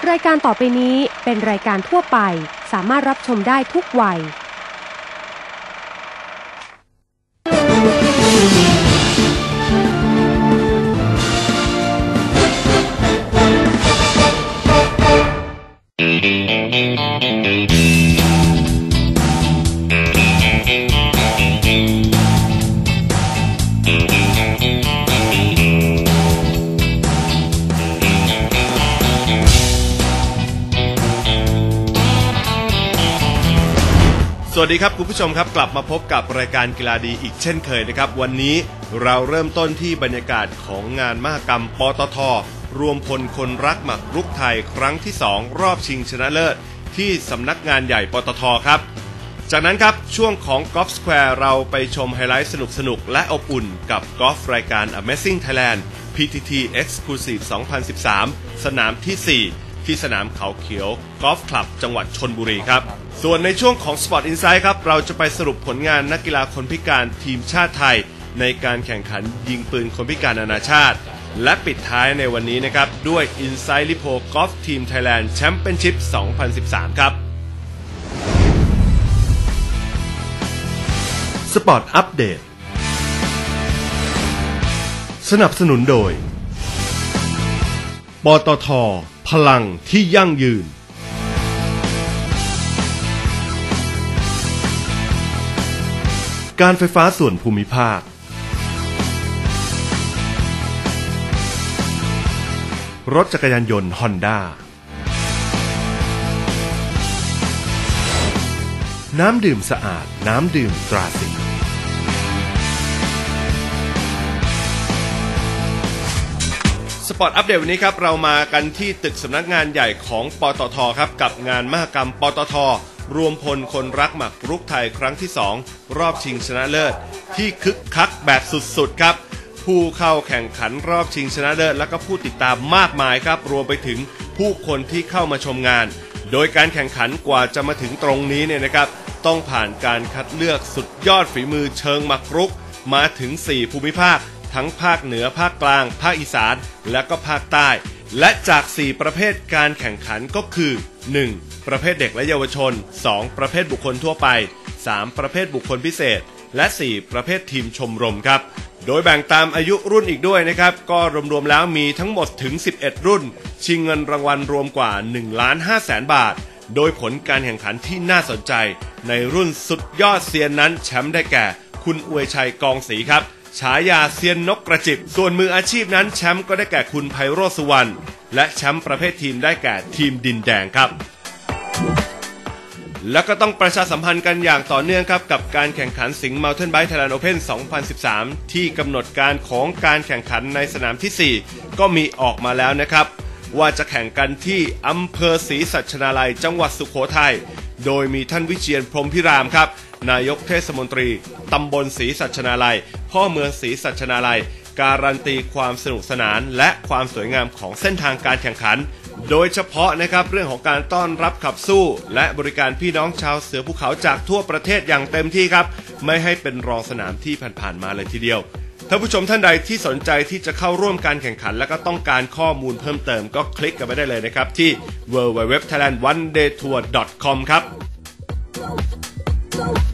รายการต่อไปนี้เป็นรายการทั่วไปสามารถรับชมได้ทุกวัยสวัสดีครับคุณผู้ชมครับกลับมาพบกับรายการกีฬาดีอีกเช่นเคยนะครับวันนี้เราเริ่มต้นที่บรรยากาศของงานมหกรรมปตท.รวมพลคนรักหมากรุกไทยครั้งที่2รอบชิงชนะเลิศที่สำนักงานใหญ่ปตท.ครับจากนั้นครับช่วงของ Golf Square เราไปชมไฮไลท์สนุกๆและอบอุ่นกับกอล์ฟรายการ Amazing Thailand PTT Exclusive 2013 สนามที่4ที่สนามเขาเขียวกอล์ฟคลับจังหวัดชลบุรีครับส่วนในช่วงของ Sport Insight ครับเราจะไปสรุปผลงานนักกีฬาคนพิการทีมชาติไทยในการแข่งขันยิงปืนคนพิการนานาชาติและปิดท้ายในวันนี้นะครับด้วย Insight Lipo Golf Team Thailand Championship 2013 ครับ Sport Update สนับสนุนโดยปตท.พลังที่ยั่งยืนการไฟฟ้าส่วนภูมิภาครถจักรยานยนต์ฮอนด้าน้ำดื่มสะอาดน้ำดื่มตราสิงห์สปอร์ตอัปเดตวันนี้ครับเรามากันที่ตึกสำนักงานใหญ่ของปตท.ครับกับงานมหกรรมปตท.รวมพลคนรักหมากรุกไทยครั้งที่2รอบชิงชนะเลิศที่คึกคักแบบสุดๆครับผู้เข้าแข่งขันรอบชิงชนะเลิศและก็ผู้ติดตามมากมายครับรวมไปถึงผู้คนที่เข้ามาชมงานโดยการแข่งขันกว่าจะมาถึงตรงนี้เนี่ยนะครับต้องผ่านการคัดเลือกสุดยอดฝีมือเชิงหมากรุกมาถึง4ภูมิภาคทั้งภาคเหนือภาคกลางภาคอีสานและก็ภาคใต้และจาก4ประเภทการแข่งขันก็คือ 1. ประเภทเด็กและเยาวชน 2. ประเภทบุคคลทั่วไป 3. ประเภทบุคคลพิเศษและ 4. ประเภททีมชมรมครับโดยแบ่งตามอายุรุ่นอีกด้วยนะครับก็รวมๆแล้วมีทั้งหมดถึง11รุ่นชิงเงินรางวัลรวมกว่า 1,500,000 บาทโดยผลการแข่งขันที่น่าสนใจในรุ่นสุดยอดเซียนนั้นแชมป์ได้แก่คุณอวยชัยกองศรีครับฉายาเซียนนกกระจิบส่วนมืออาชีพนั้นแชมป์ก็ได้แก่คุณไพโรจน์สุวรรณและแชมป์ประเภททีมได้แก่ทีมดินแดงครับแล้วก็ต้องประชาสัมพันธ์กันอย่างต่อเนื่องครับกับการแข่งขันสิงห์ Mountain Bike Thailand Open 2013 ที่กำหนดการของการแข่งขันในสนามที่4ก็มีออกมาแล้วนะครับว่าจะแข่งกันที่อำเภอศรีสัชนาลัยจังหวัดสุโขทัยโดยมีท่านวิเชียรพรหมพิรามครับนายกเทศมนตรีตำบลศรีสัชนาลัยพ่อเมืองศรีสัชนาลัยการันตีความสนุกสนานและความสวยงามของเส้นทางการแข่งขันโดยเฉพาะนะครับเรื่องของการต้อนรับขับสู้และบริการพี่น้องชาวเสือภูเขาจากทั่วประเทศอย่างเต็มที่ครับไม่ให้เป็นรองสนามที่ผ่านๆมาเลยทีเดียวท่านผู้ชมท่านใดที่สนใจที่จะเข้าร่วมการแข่งขันและก็ต้องการข้อมูลเพิ่มเติมก็คลิกกันไปได้เลยนะครับที่ www.thailandonedaytour.com ครับ